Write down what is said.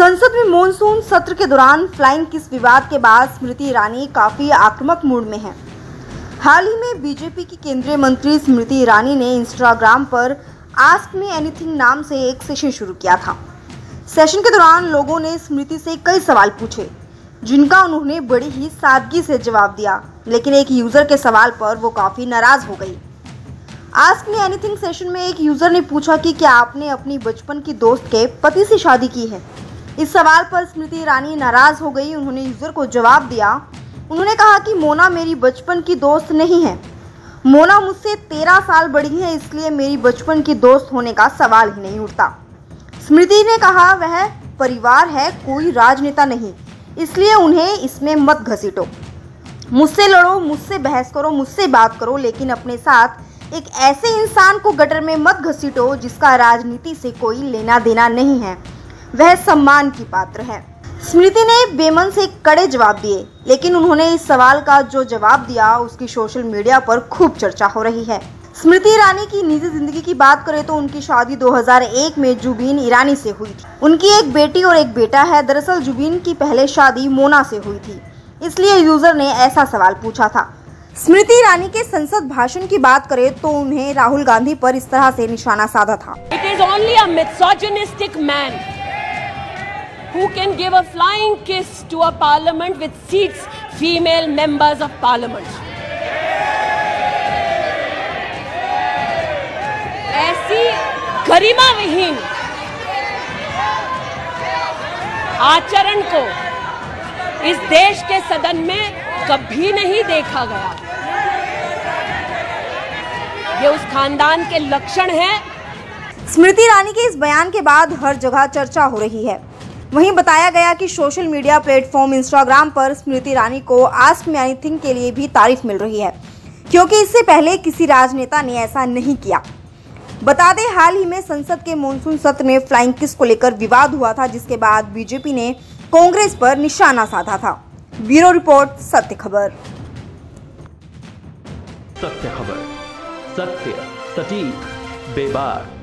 संसद में मॉनसून सत्र के दौरान फ्लाइंग किस विवाद के बाद स्मृति ईरानी काफी आक्रामक मूड में हैं। हाल ही में बीजेपी की केंद्रीय मंत्री स्मृति ईरानी ने इंस्टाग्राम पर आस्क मी एनीथिंग नाम से एक सेशन शुरू किया था। सेशन के दौरान लोगों ने स्मृति से कई सवाल पूछे, जिनका उन्होंने बड़ी ही सादगी से जवाब दिया, लेकिन एक यूजर के सवाल पर वो काफी नाराज हो गई। आस्क मी एनीथिंग सेशन में एक यूजर ने पूछा कि क्या आपने अपनी बचपन की दोस्त के पति से शादी की है। इस सवाल पर स्मृति ईरानी नाराज हो गई। उन्होंने यूजर को जवाब दिया। उन्होंने कहा कि मोना मेरी बचपन की दोस्त नहीं है। मोना मुझसे 13 साल बड़ी है, इसलिए मेरी बचपन की दोस्त होने का सवाल ही नहीं उठता। स्मृति ने कहा वह परिवार है, कोई राजनेता नहीं, इसलिए उन्हें इसमें मत घसीटो। मुझसे लड़ो, मुझसे बहस करो, मुझसे बात करो, लेकिन अपने साथ एक ऐसे इंसान को गटर में मत घसीटो जिसका राजनीति से कोई लेना देना नहीं है। वह सम्मान की पात्र है। स्मृति ने बेमन से कड़े जवाब दिए, लेकिन उन्होंने इस सवाल का जो जवाब दिया उसकी सोशल मीडिया पर खूब चर्चा हो रही है। स्मृति ईरानी की निजी जिंदगी की बात करें तो उनकी शादी 2001 में जुबीन ईरानी से हुई थी। उनकी एक बेटी और एक बेटा है। दरअसल जुबीन की पहले शादी मोना से हुई थी, इसलिए यूजर ने ऐसा सवाल पूछा था। स्मृति ईरानी के संसद भाषण की बात करें तो उन्हें राहुल गांधी पर इस तरह से निशाना साधा था। It is only a misogynistic man who can give a flying kiss to a parliament with seats female members of parliament. ऐसी गरिमा विहीन आचरण को इस देश के सदन में कभी नहीं देखा गया। ये उस खानदान के लक्षण हैं। स्मृति ईरानी के इस बयान के बाद हर जगह चर्चा हो रही है। वहीं बताया गया कि सोशल मीडिया प्लेटफॉर्म इंस्टाग्राम पर स्मृति ईरानी को आस्क मी एनीथिंग के लिए भी तारीफ मिल रही है, क्योंकि इससे पहले किसी राजनेता ने ऐसा नहीं किया। बता दें, हाल ही में संसद के मॉनसून सत्र में फ्लाइंग किस को लेकर विवाद हुआ था, जिसके बाद बीजेपी ने कांग्रेस पर निशाना साधा था। ब्यूरो रिपोर्ट, सत्य खबर। सत्य खबर, सत्य, सटीक, बेबाक।